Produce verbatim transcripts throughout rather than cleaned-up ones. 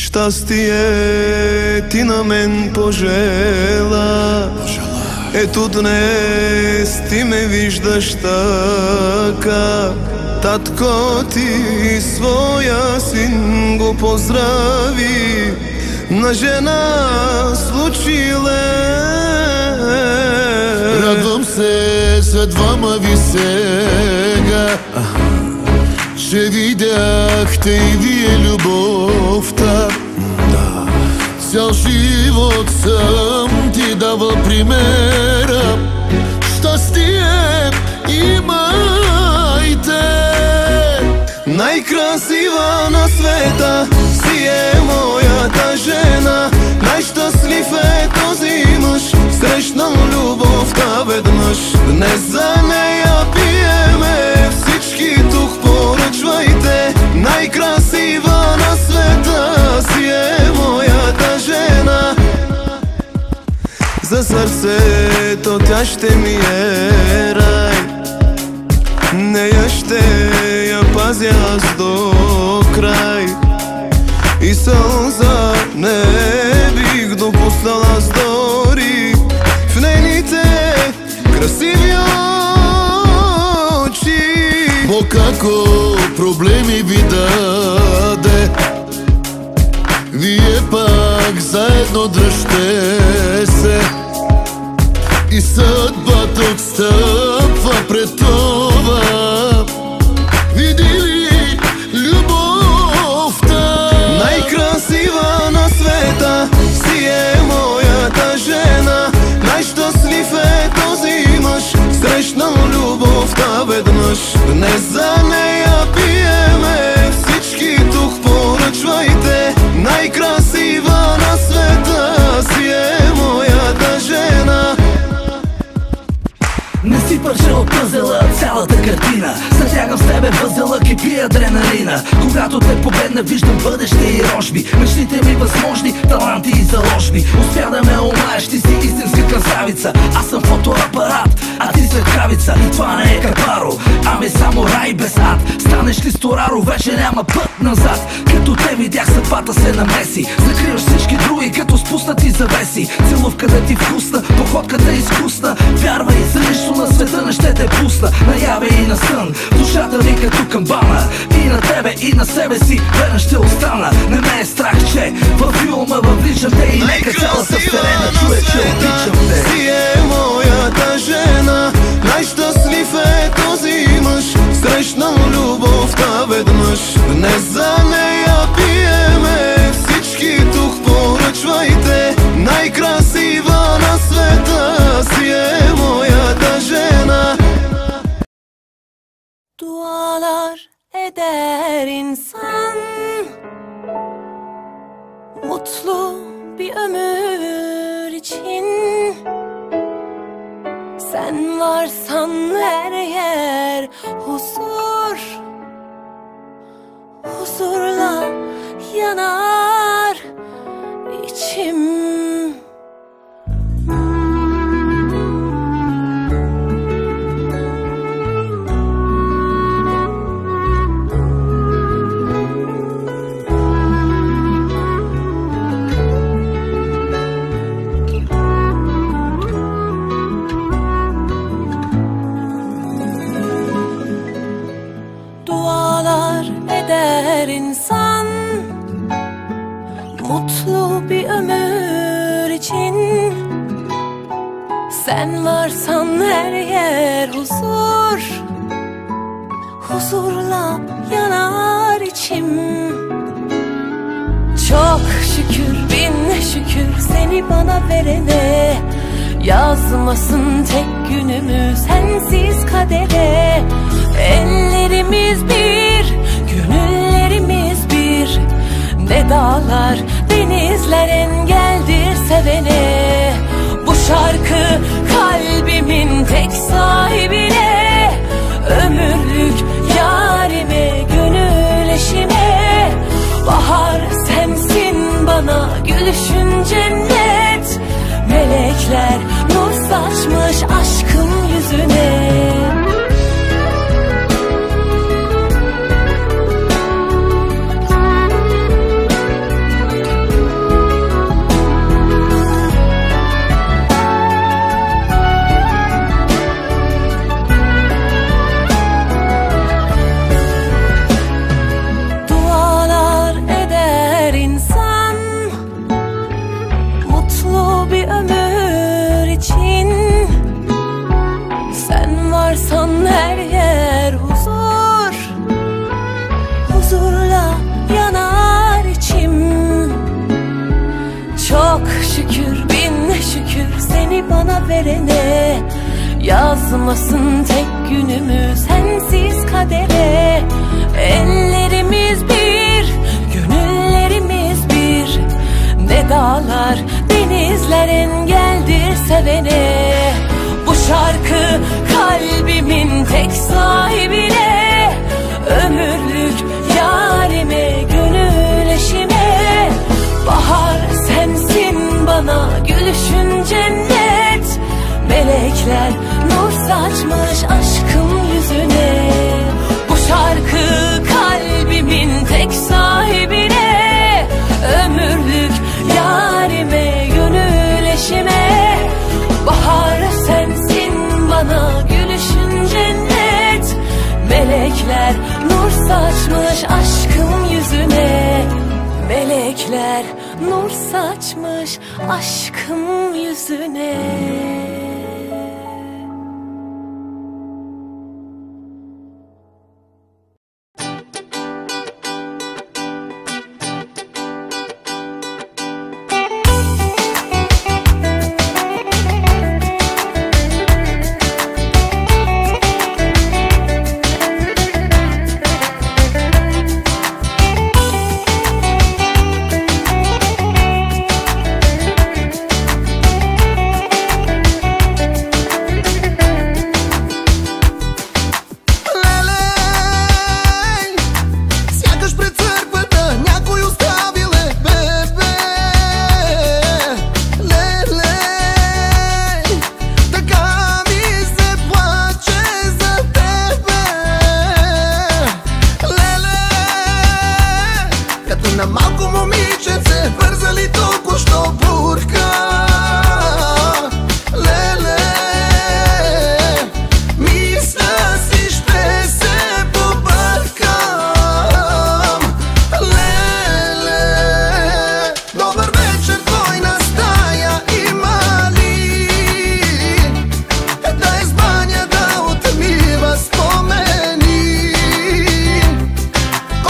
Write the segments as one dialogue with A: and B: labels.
A: Щастие ти на мен пожела. Ето днес ти ме виждаш така. Татко ти своя син го поздрави, на жена случиле.
B: Радвам се за двама ви сега, че видяхте и вие любовта. Цял живот съм ти давал примера. Щастие имайте.
A: Най-красива на света си е моята жена. Най-щастлив е този мъж, срещнал любовта веднъж. Днес за нея пиеме, всички тук поръчвайте. Най-красива на света си е моята жена. За сърцето тя ще ми е рай, нея ще я пазя аз до край. И сълза не бих допуснал аз дори в нейните красиви очи.
B: Бог ако проблеми ви даде, вие пак заедно дръжте се. И съдбата отстъпва пред това. Види ли любовта?
A: Най-красива на света си е моята жена. Най-щастлив е този мъж, срещнал любовта веднъж. Днес за нея пиеме, всички тук поръчвайте. Най-красива на света си е моята жена.
C: Не си пържа от пъзела цялата картина. Затягам с тебе възелък и пия адреналина. Когато те победна виждам бъдеще и рожби. Мечтите ми възможни, таланти и заложби. Успя да ме омаеш, ти си истинска красавица. Аз съм фотоапарат, а ти светкавица. И това не е капаро, ами само рай без ад. Станеш ли стораро, вече няма път назад. Като те видях съдбата се намеси. Закриваш всички други, като спуснати завеси. Целувката ти вкусна, походката изкусна. Вярвай, за нищо на света не ще те пусна. Наяве и на сън, душата ми като камбана. И на тебе, и на себе си верен ще остана. Не ме е страх, че във филма въвличам те. И нека цялата вселена чуе, че обичам те.
A: Си е моята жена. Най-щастлив е този мъж, срещнал любовта веднъж. Днес за нея пиеме, всички тук поръчвайте. Най-красива на света си е моята жена.
D: Dualar eder insan, mutlu bir ömür için. Sen varsan her yer huzur, huzurla yanar içim. Eder insan, mutlu bir ömür için. Sen varsan her yer huzur, huzurla yanar içim. Çok şükür, bin şükür seni bana verene. Yazmasın tek günümü sensiz kadere. Ellerimiz bir, gönüllerimiz bir. Ne dağlar, denizler engeldir sevene. Bu şarkı kalbimin tek sahibine. Ömürlük yarime, gönül eşime. Bahar sensin bana, gülüşün cennet. Melekler nur saçmış aşkın yüzüne. verene. Yazmasın tek günümü sensiz kadere. Ellerimiz bir, gönüllerimiz bir. Ne dağlar, denizler engeldir sevene. Bu şarkı kalbimin tek sahibine, ömürlük yarime, gönül eşime. Bahar sensin bana, gülüşün cennet. Melekler nur saçmış aşkım yüzüne. Bu şarkı kalbimin tek sahibine, ömürlük yarime, gönül eşime. Bahar sensin bana, gülüşün cennet. Melekler nur saçmış aşkım yüzüne. Melekler nur saçmış aşkım yüzüne.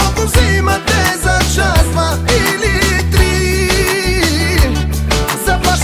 B: Za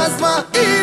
A: разма и